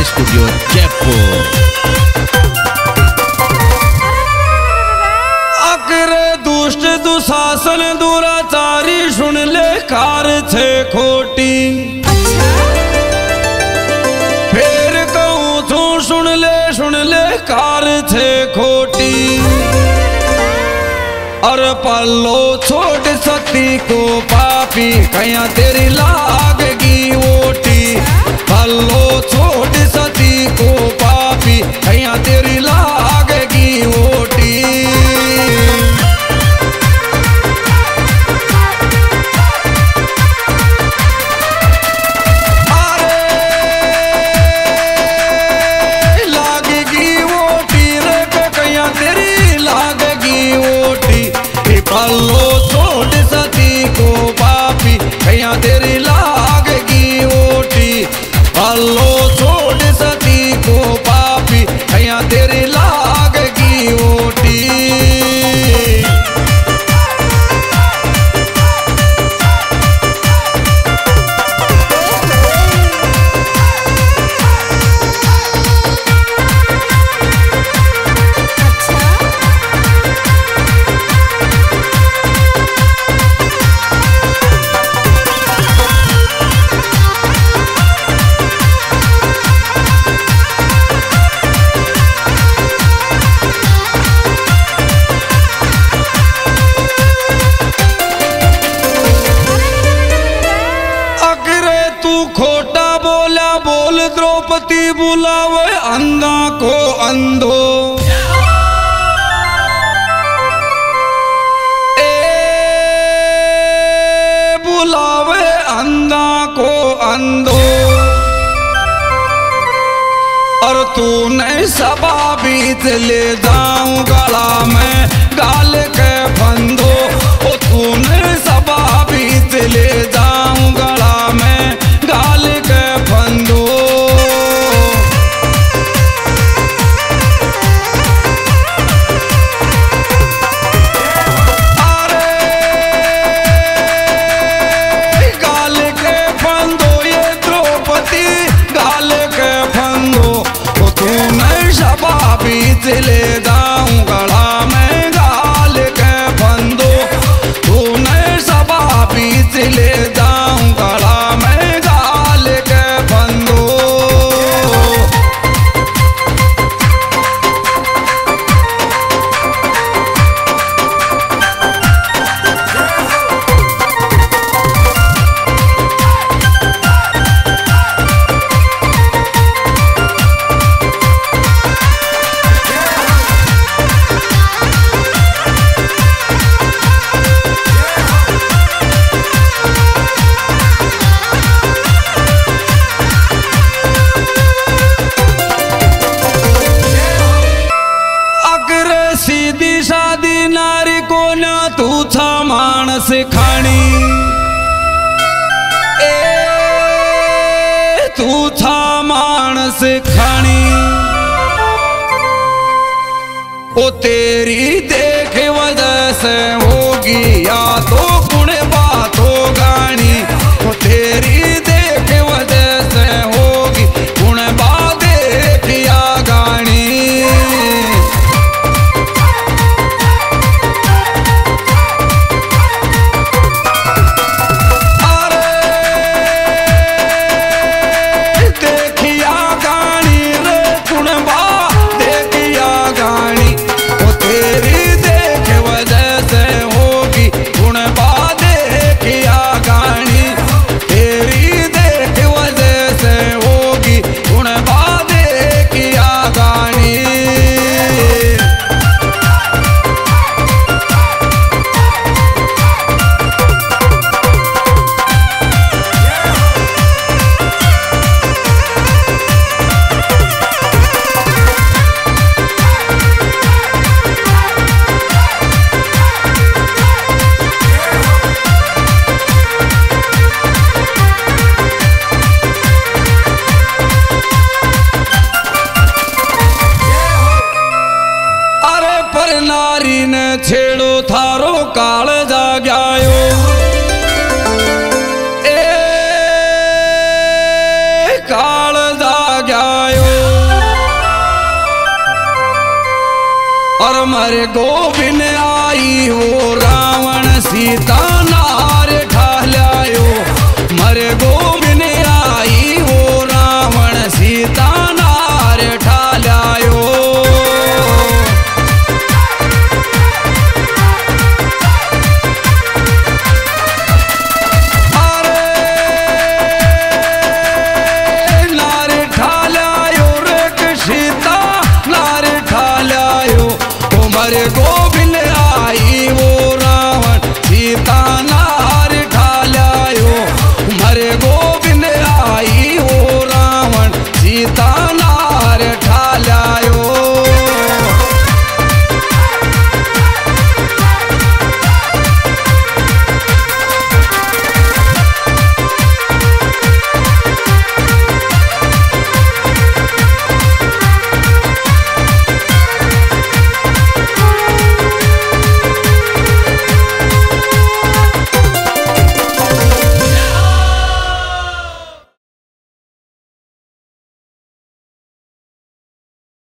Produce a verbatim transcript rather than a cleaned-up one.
Star studio Jaipur. अकरे दुष्ट दुशासन दुराचारी सुन ले कार थे खोटी। फिर कहूँ तू सुन ले सुन ले कार थे खोटी। और पल्लो छोड़ सती को पापी कया तेरी लागेगी वोटी। पल्लो छोड़ सती को पापी कया तेरी लागेगी वोटी। पल्लो छोड़ सती को पापी कया तेरी लागेगी वोटी। पल्लो छोड़ सती को पापी कया तेरी लागेगी वोटी। खोटा बोला बोल द्रौपदी बुलावे अंधा को अंधो। ए बुलावे अंधा को अंधो। और तू नहीं सभा बीत ले जाऊं गला में गाल के फंदो। ओ तू नहीं सभा बीत ले जाऊं गला में गाल के फंदो। अरे गाल के फंदो ये द्रौपदी गाल के फंदो। तो तू नहीं सभा बीत ले जाऊं गला में गाल के फंदो। तू नहीं सभा बीत ले जाऊं गला में सीधी सादी नारी को ना तू था मानस खानी। ए तू था मानस खानी। ओ तेरी देख वजह से होगी या तो गुण बात हो गानी। ओ तेरी देख वजह से होगी गुण बात देखिया गानी। तेरी देख वजह से मरे गोविंद आई वो रावण सीता नार ठाल्यायो।